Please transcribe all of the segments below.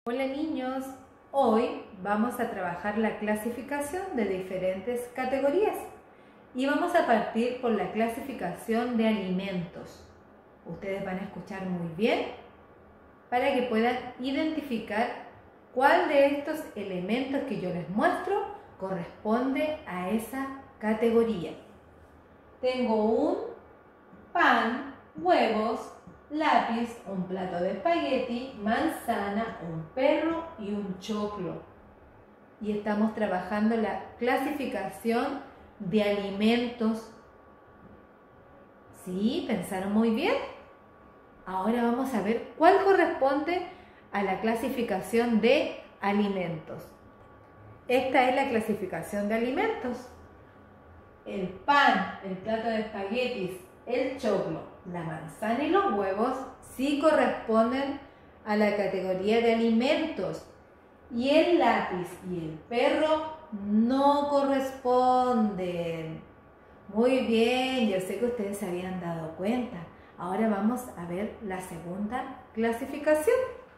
Hola niños, hoy vamos a trabajar la clasificación de diferentes categorías y vamos a partir por la clasificación de alimentos. Ustedes van a escuchar muy bien para que puedan identificar cuál de estos elementos que yo les muestro corresponde a esa categoría. Tengo un pan, huevos, lápiz, un plato de espagueti, manzana, un perro y un choclo. Y estamos trabajando la clasificación de alimentos. ¿Sí? ¿Pensaron muy bien? Ahora vamos a ver cuál corresponde a la clasificación de alimentos. Esta es la clasificación de alimentos. El pan, el plato de espaguetis, el choclo, la manzana y los huevos sí corresponden a la categoría de alimentos. Y el lápiz y el perro no corresponden. Muy bien, yo sé que ustedes se habían dado cuenta. Ahora vamos a ver la segunda clasificación.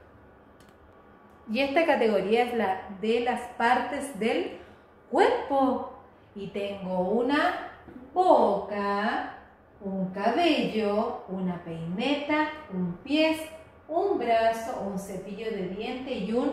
Y esta categoría es la de las partes del cuerpo. Y tengo una boca, un cabello, una peineta, un pie, un brazo, un cepillo de diente y un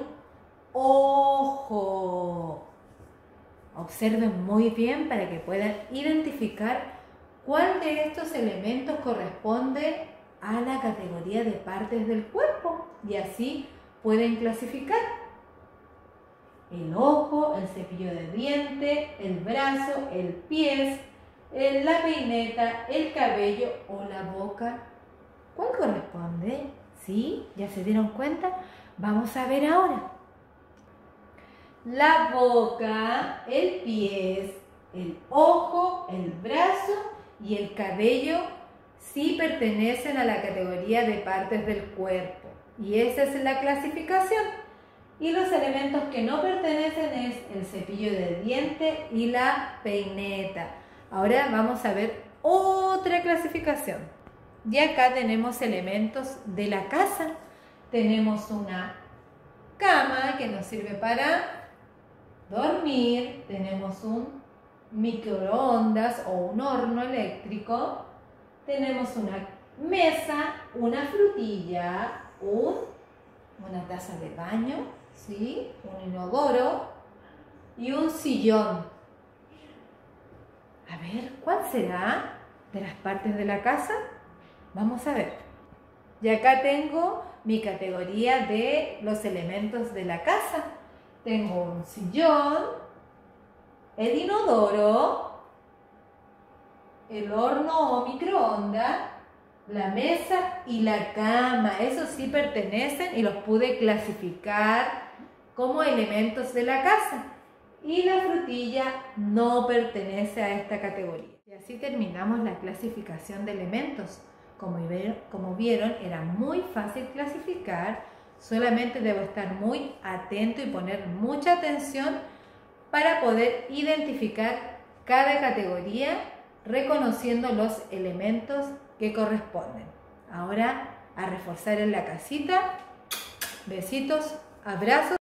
ojo. Observen muy bien para que puedan identificar cuál de estos elementos corresponde a la categoría de partes del cuerpo y así pueden clasificar. El ojo, el cepillo de diente, el brazo, el pie, la peineta, el cabello o la boca. ¿Cuál corresponde? ¿Sí? ¿Ya se dieron cuenta? Vamos a ver ahora. La boca, el pie, el ojo, el brazo y el cabello sí pertenecen a la categoría de partes del cuerpo. Y esa es la clasificación. Y los elementos que no pertenecen es el cepillo de diente y la peineta. Ahora vamos a ver otra clasificación. Y acá tenemos elementos de la casa. Tenemos una cama que nos sirve para dormir. Tenemos un microondas o un horno eléctrico. Tenemos una mesa, una frutilla, una taza de baño, ¿sí? Un inodoro y un sillón. A ver, ¿cuál será de las partes de la casa? Vamos a ver. Y acá tengo mi categoría de los elementos de la casa. Tengo un sillón, el inodoro, el horno o microondas, la mesa y la cama. Esos sí pertenecen y los pude clasificar como elementos de la casa. Y la frutilla no pertenece a esta categoría. Y así terminamos la clasificación de elementos. Como vieron, era muy fácil clasificar. Solamente debo estar muy atento y poner mucha atención para poder identificar cada categoría reconociendo los elementos que corresponden. Ahora a reforzar en la casita. Besitos, abrazos.